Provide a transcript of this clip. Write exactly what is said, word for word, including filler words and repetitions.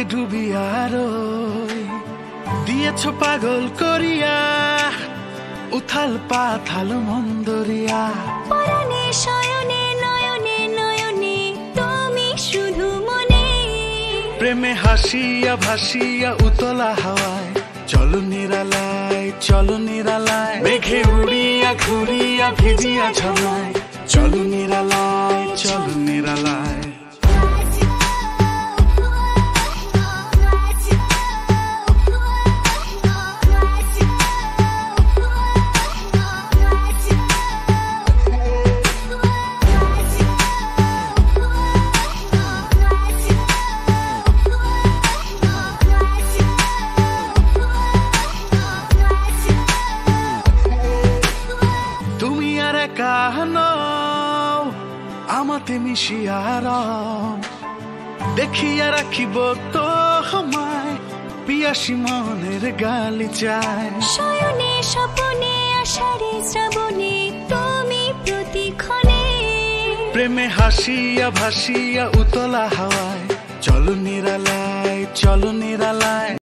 ডুবিয়া রই দিয়েছ পাগল করিয়া উথাল পাথাল মন্দরিয়া পরাণে শয়নে নয়নে নয়নে তুমি শুধু মনে প্রেমে হাসিয়া ভাসিয়া উতলা হাওয়ায় চলো নিরালায় চলো নিরালায় মেঘে উড়িয়া ঘুরিয়া ভিজিয়া ঝরনায় চলো নিরালায় চলো নিরালায় আমাতে মিশিয়া দেখিয়া রাখিব তো আমায় পিয়াসী মনের গালিচায় শয়নে স্বপনে আষাঢ়ে শ্রাবণে তুমি প্রতিক্ষণে প্রেমে হাসিয়া ভাসিয়া উতলা হাওয়ায় চলো নিরালায় চলো নিরালায়।